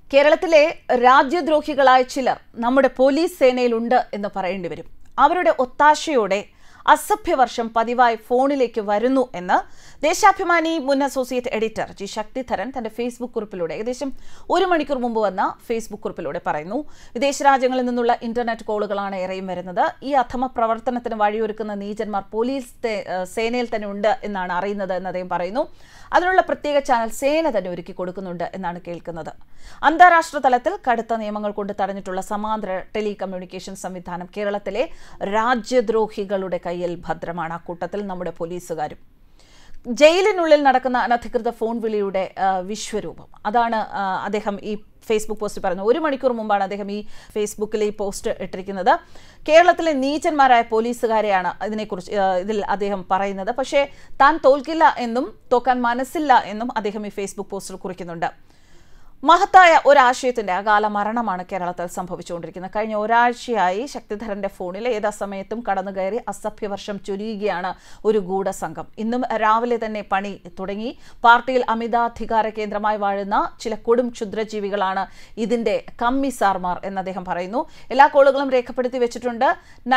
കേരളത്തിലെ രാജ്യദ്രോഹികളായ ചിലർ നമ്മുടെ പോലീസ് സേനയിലുണ്ട് എന്ന് പറയേണ്ടി വരും. അവരുടെ ഒത്താശയോടെ അസഭ്യവർഷം പതിവായി ഫോണിലേക്ക് വരുന്നു എന്ന് ദേശാഭിമാനി മുൻ അസോസിയേറ്റ് എഡിറ്റർ ജി ശക്തിധരൻ തന്റെ ഫേസ്ബുക്ക് കുറിപ്പിലൂടെ ഏകദേശം 1 മണിക്കൂർ മുമ്പ് വന്ന ഫേസ്ബുക്ക് കുറിപ്പിലൂടെ പറയുന്നു. വിദേശ രാജ്യങ്ങളിൽ നിന്നുള്ള ഇന്റർനെറ്റ് കോളുകളാണ് ഏറെയും വരുന്നത്. ഈ അധമ പ്രവർത്തനത്തിന് വഴിയൊരുക്കുന്ന നീചന്മാർ പോലീസ് സേനയിൽ തന്നെ ഉണ്ട് എന്നാണ് അറിയുന്നത് എന്ന് അദ്ദേഹം പറയുന്നു. അതിനുള്ള പ്രത്യേക ചാനൽ സേന തന്നെ ഒരുക്കി കൊടുക്കുന്നുണ്ട് എന്നാണ് കേൾക്കുന്നത്. അന്താരാഷ്ട്ര തലത്തിൽ കടുത്ത നിയമങ്ങൾ കൊണ്ട് തടഞ്ഞിട്ടുള്ള സമാന്തര ടെലികമ്മ്യൂണിക്കേഷൻ സംവിധാനം കേരളത്തിലെ രാജ്യദ്രോഹികളുടെ കയ്യിൽ ഭദ്രമാണ്. അക്കൂട്ടത്തിൽ നമ്മുടെ പോലീസുകാരും. ജയിലിനുള്ളിൽ നടക്കുന്ന അനധികൃത ഫോൺ വിളിയുടെ വിശ്വരൂപം അതാണ് അദ്ദേഹം ഈ ഫേസ്ബുക്ക് പോസ്റ്റ് പറയുന്നത്. 1 മണിക്കൂർ മുമ്പാണ് അദ്ദേഹം ഈ ഫേസ്ബുക്കിൽ ഈ പോസ്റ്റ് ഇട്ടിരിക്കുന്നത്. കേരളത്തിലെ നീചന്മാരായ പോലീസുകാരെയാണ് ഇതിൽ അദ്ദേഹം പറയുന്നത്. പക്ഷേ താൻ തോൽക്കില്ല എന്നും തോക്കാൻ മനസ്സില്ല എന്നും അദ്ദേഹം ഈ ഫേസ്ബുക്ക് പോസ്റ്റിൽ കുറിക്കുന്നുണ്ട്. മഹത്തായ ഒരാശയത്തിന്റെ അകാല മരണമാണ് കേരളത്തിൽ സംഭവിച്ചുകൊണ്ടിരിക്കുന്നത്. കഴിഞ്ഞ ഒരാഴ്ചയായി ശക്തിധരന്റെ ഫോണിൽ ഏതാസമയത്തും കടന്നു കയറി അസഭ്യവർഷം ചൊരിയുകയാണ് ഒരു ഗൂഢസംഘം. ഇന്നും രാവിലെ തന്നെ പണി തുടങ്ങി. പാർട്ടിയിൽ അമിതാധികാര കേന്ദ്രമായി വാഴുന്ന ചില കൊടും ക്ഷുദ്രജീവികളാണ് ഇതിന്റെ കമ്മിസാർമാർ എന്ന് അദ്ദേഹം പറയുന്നു. എല്ലാ കോളുകളും രേഖപ്പെടുത്തി വെച്ചിട്ടുണ്ട്.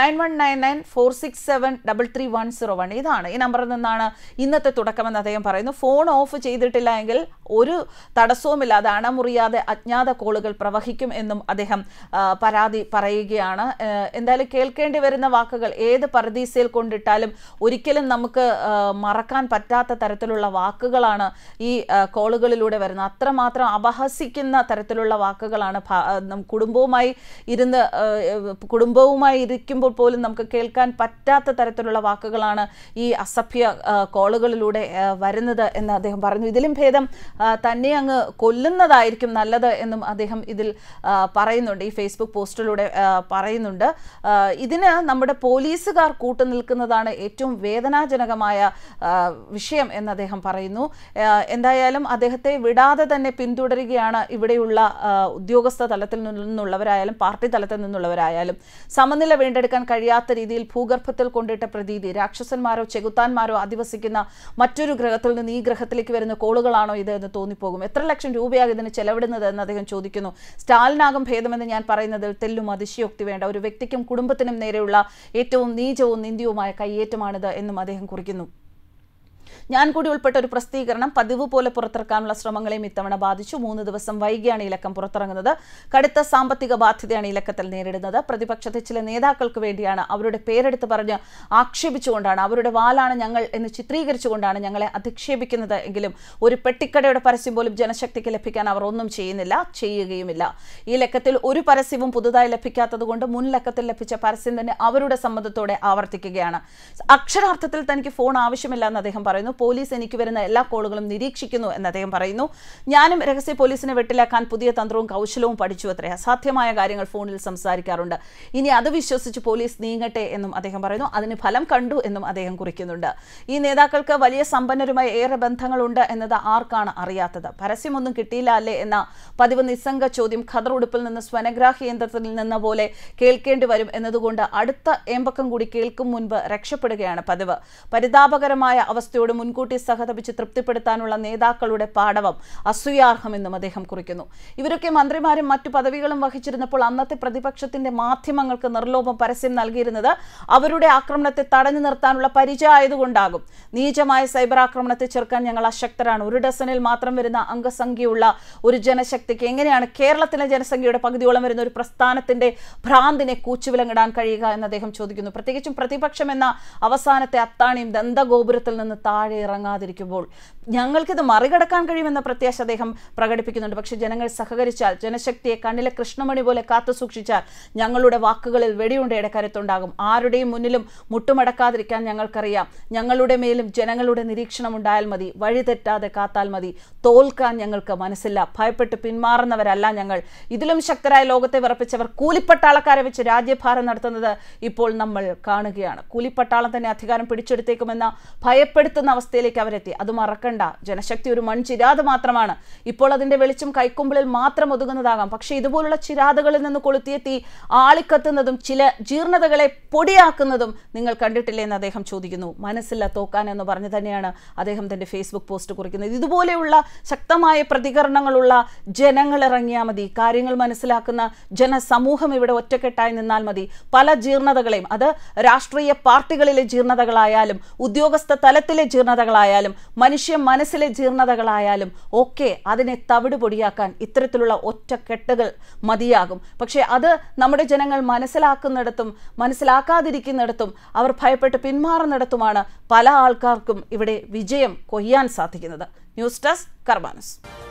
919946733101 ഇതാണ് ഈ നമ്പറിൽ നിന്നാണ് ഇന്നത്തെ തുടക്കമെന്ന് അദ്ദേഹം പറയുന്നു. ഫോൺ ഓഫ് ചെയ്തിട്ടില്ല എങ്കിൽ ഒരു തടസ്സവുമില്ലാതെ മുറിയാതെ അജ്ഞാത കോളുകൾ പ്രവഹിക്കും എന്നും അദ്ദേഹം പരാതി പറയുകയാണ്. എന്തായാലും കേൾക്കേണ്ടി വരുന്ന വാക്കുകൾ ഏത് പരദീസയിൽ കൊണ്ടിട്ടാലും ഒരിക്കലും നമുക്ക് മറക്കാൻ പറ്റാത്ത തരത്തിലുള്ള വാക്കുകളാണ് ഈ കോളുകളിലൂടെ വരുന്നത്. അത്രമാത്രം അപഹസിക്കുന്ന തരത്തിലുള്ള വാക്കുകളാണ്. കുടുംബവുമായി ഇരിക്കുമ്പോൾ പോലും നമുക്ക് കേൾക്കാൻ പറ്റാത്ത തരത്തിലുള്ള വാക്കുകളാണ് ഈ അസഭ്യ കോളുകളിലൂടെ വരുന്നത് എന്ന് അദ്ദേഹം പറഞ്ഞു. ഇതിലും ഭേദം തന്നെ അങ്ങ് കൊല്ലുന്നതായിരിക്കും നല്ലത് എന്നും അദ്ദേഹം ഇതിൽ പറയുന്നുണ്ട്. ഈ ഫേസ്ബുക്ക് പോസ്റ്റിലൂടെ പറയുന്നുണ്ട്. ഇതിന് നമ്മുടെ പോലീസുകാർ കൂട്ടുനിൽക്കുന്നതാണ് ഏറ്റവും വേദനാജനകമായ വിഷയം എന്ന് അദ്ദേഹം പറയുന്നു. എന്തായാലും അദ്ദേഹത്തെ വിടാതെ തന്നെ പിന്തുടരുകയാണ് ഇവിടെയുള്ള ഉദ്യോഗസ്ഥ തലത്തിൽ നിന്നുള്ളവരായാലും പാർട്ടി തലത്തിൽ നിന്നുള്ളവരായാലും. സമനില വീണ്ടെടുക്കാൻ കഴിയാത്ത രീതിയിൽ ഭൂഗർഭത്തിൽ കൊണ്ടിട്ട പ്രതീതി രാക്ഷസന്മാരോ ചെകുത്താന്മാരോ അധിവസിക്കുന്ന മറ്റൊരു ഗ്രഹത്തിൽ നിന്ന് ഈ ഗ്രഹത്തിലേക്ക് വരുന്ന കോളുകളാണോ ഇത് എന്ന് തോന്നിപ്പോകും. എത്ര ലക്ഷം രൂപയാകും ഇതിന് ചെലവിടുന്നത് എന്ന് അദ്ദേഹം ചോദിക്കുന്നു. സ്റ്റാലിനാകും ഭേദമെന്ന് ഞാൻ പറയുന്നതിൽ തെല്ലും അതിശയോക്തി വേണ്ട. ഒരു വ്യക്തിക്കും കുടുംബത്തിനും നേരെയുള്ള ഏറ്റവും നീചവും നിന്ദ്യവുമായ കയ്യേറ്റമാണിത് എന്നും അദ്ദേഹം കുറിക്കുന്നു. ഞാൻ കൂടി ഉൾപ്പെട്ട ഒരു പ്രസിദ്ധീകരണം പതിവ് പോലെ പുറത്തിറക്കാനുള്ള ശ്രമങ്ങളെയും ഇത്തവണ ബാധിച്ചു. 3 ദിവസം വൈകിയാണ് ഈ ലക്കം പുറത്തിറങ്ങുന്നത്. കടുത്ത സാമ്പത്തിക ബാധ്യതയാണ് ഈ ലക്കത്തിൽ നേരിടുന്നത്. പ്രതിപക്ഷത്തെ ചില നേതാക്കൾക്ക് വേണ്ടിയാണ് അവരുടെ പേരെടുത്ത് പറഞ്ഞ് ആക്ഷേപിച്ചുകൊണ്ടാണ്, അവരുടെ വാലാണ് ഞങ്ങൾ എന്ന് ചിത്രീകരിച്ചുകൊണ്ടാണ് ഞങ്ങളെ അധിക്ഷേപിക്കുന്നത് എങ്കിലും ഒരു പെട്ടിക്കടയുടെ പരസ്യം പോലും ജനശക്തിക്ക് ലഭിക്കാൻ അവർ ഒന്നും ചെയ്യുകയുമില്ല. ഈ ലക്കത്തിൽ ഒരു പരസ്യവും പുതുതായി ലഭിക്കാത്തത് കൊണ്ട് മുൻ ലക്കത്തിൽ ലഭിച്ച പരസ്യം തന്നെ അവരുടെ സമ്മതത്തോടെ ആവർത്തിക്കുകയാണ്. അക്ഷരാർത്ഥത്തിൽ തനിക്ക് ഫോൺ ആവശ്യമില്ല എന്ന് അദ്ദേഹം പറയുന്നു. പോലീസ് എനിക്ക് വരുന്ന എല്ലാ കോളുകളും നിരീക്ഷിക്കുന്നു എന്ന് അദ്ദേഹം പറയുന്നു. ഞാനും രഹസ്യ പോലീസിനെ വെട്ടിലാക്കാൻ പുതിയ തന്ത്രവും കൗശലവും പഠിച്ചു അത്രേ. അസാധ്യമായ കാര്യങ്ങൾ ഫോണിൽ സംസാരിക്കാറുണ്ട്. ഇനി അത് വിശ്വസിച്ച് പോലീസ് നീങ്ങട്ടെ എന്നും അദ്ദേഹം പറയുന്നു. അതിന് ഫലം കണ്ടു എന്നും അദ്ദേഹം കുറിക്കുന്നുണ്ട്. ഈ നേതാക്കൾക്ക് വലിയ സമ്പന്നരുമായി ഏറെ ബന്ധങ്ങളുണ്ട് എന്നത് ആർക്കാണ് അറിയാത്തത്? പരസ്യമൊന്നും കിട്ടിയില്ല അല്ലേ എന്ന പതിവ് നിസ്സംഗ ചോദ്യം ഖദർ ഉടുപ്പിൽ നിന്ന് സ്വനഗ്രാഹി യന്ത്രത്തിൽ നിന്ന പോലെ കേൾക്കേണ്ടി വരും എന്നതുകൊണ്ട് അടുത്ത ഏമ്പക്കം കൂടി കേൾക്കും മുൻപ് രക്ഷപ്പെടുകയാണ് പതിവ്. പരിതാപകരമായ അവസ്ഥയോട് മുൻകൂട്ടി സഹതപിച്ച് തൃപ്തിപ്പെടുത്താനുള്ള നേതാക്കളുടെ പാടവം അസൂയാർഹമെന്നും അദ്ദേഹം കുറിക്കുന്നു. ഇവരൊക്കെ മന്ത്രിമാരും മറ്റു പദവികളും വഹിച്ചിരുന്നപ്പോൾ അന്നത്തെ പ്രതിപക്ഷത്തിന്റെ മാധ്യമങ്ങൾക്ക് നിർലോഭം പരസ്യം നൽകിയിരുന്നത് അവരുടെ ആക്രമണത്തെ തടഞ്ഞു നിർത്താനുള്ള പരിചയം ആയതുകൊണ്ടാകും. നീചമായ സൈബർ ആക്രമണത്തെ ചെറുക്കാൻ ഞങ്ങൾ അശക്തരാണ്. 1 ഡസനിൽ മാത്രം വരുന്ന അംഗസംഖ്യയുള്ള ഒരു ജനശക്തിക്ക് എങ്ങനെയാണ് കേരളത്തിലെ ജനസംഖ്യയുടെ പകുതിയോളം വരുന്ന ഒരു പ്രസ്ഥാനത്തിന്റെ ഭ്രാന്തിനെ കൂച്ചുവിലങ്ങിടാൻ കഴിയുക എന്ന് അദ്ദേഹം ചോദിക്കുന്നു. പ്രത്യേകിച്ചും പ്രതിപക്ഷം എന്ന അവസാനത്തെ അത്താണിയും ദന്തഗോപുരത്തിൽ നിന്ന് താഴെ ഇറങ്ങാതിരിക്കുമ്പോൾ ഞങ്ങൾക്കിത് മറികടക്കാൻ കഴിയുമെന്ന പ്രത്യാശ അദ്ദേഹം പ്രകടിപ്പിക്കുന്നുണ്ട്. പക്ഷെ ജനങ്ങൾ സഹകരിച്ചാൽ, ജനശക്തിയെ കണ്ണിലെ കൃഷ്ണമണി പോലെ കാത്തു സൂക്ഷിച്ചാൽ ഞങ്ങളുടെ വാക്കുകളിൽ വെടിയുണ്ടയുടെ കരുത്തുണ്ടാകും. ആരുടെയും മുന്നിലും മുട്ടുമടക്കാതിരിക്കാൻ ഞങ്ങൾക്കറിയാം. ഞങ്ങളുടെ മേലും ജനങ്ങളുടെ നിരീക്ഷണം ഉണ്ടായാൽ മതി. വഴിതെറ്റാതെ കാത്താൽ മതി. തോൽക്കാൻ ഞങ്ങൾക്ക് മനസ്സില്ല. ഭയപ്പെട്ട് പിന്മാറുന്നവരല്ല ഞങ്ങൾ. ഇതിലും ശക്തരായ ലോകത്തെ വിറപ്പിച്ചവർ കൂലിപ്പട്ടാളക്കാരെ വെച്ച് രാജ്യഭാരം നടത്തുന്നത് ഇപ്പോൾ നമ്മൾ കാണുകയാണ്. കൂലിപ്പട്ടാളം തന്നെ അധികാരം പിടിച്ചെടുത്തേക്കുമെന്ന ഭയപ്പെടുത്തുന്ന കത്തുന്ന അവസ്ഥയിലേക്ക് അവരെത്തി. അത് മറക്കണ്ട, ജനശക്തി ഒരു മൺചിരാത് മാത്രമാണ്. ഇപ്പോൾ അതിന്റെ വെളിച്ചം കൈക്കുമ്പിളിൽ മാത്രം ഒതുങ്ങുന്നതാകാം, പക്ഷെ ഇതുപോലുള്ള ചിരാതുകളിൽ നിന്ന് കൊളുത്തിയ തീ ആളിക്കത്തുന്നതും ചില ജീർണതകളെ പൊടിയാക്കുന്നതും നിങ്ങൾ കണ്ടിട്ടില്ലേ എന്ന് അദ്ദേഹം ചോദിക്കുന്നു. മനസ്സില്ല തോക്കാൻ എന്ന് പറഞ്ഞു തന്നെയാണ് അദ്ദേഹം തന്റെ ഫേസ്ബുക്ക് പോസ്റ്റ് കുറിക്കുന്നത്. ഇതുപോലെയുള്ള ശക്തമായ പ്രതികരണങ്ങളുള്ള ജനങ്ങൾ ഇറങ്ങിയാൽ മതി, കാര്യങ്ങൾ മനസ്സിലാക്കുന്ന ജനസമൂഹം ഇവിടെ ഒറ്റക്കെട്ടായി നിന്നാൽ മതി. പല ജീർണതകളെയും, അത് രാഷ്ട്രീയ പാർട്ടികളിലെ ജീർണതകളായാലും ഉദ്യോഗസ്ഥ തലത്തിലെ ജീർണതകളായാലും മനുഷ്യ മനസ്സിലെ ജീർണതകളായാലും ഒക്കെ അതിനെ തവിട് പൊടിയാക്കാൻ ഇത്തരത്തിലുള്ള ഒറ്റക്കെട്ടുകൾ മതിയാകും. പക്ഷേ അത് നമ്മുടെ ജനങ്ങൾ മനസ്സിലാക്കുന്നിടത്തും മനസ്സിലാക്കാതിരിക്കുന്നിടത്തും അവർ ഭയപ്പെട്ട് പിന്മാറുന്നിടത്തുമാണ് പല ആൾക്കാർക്കും ഇവിടെ വിജയം കൊയ്യാൻ സാധിക്കുന്നത്. News desk കർമാനസ്.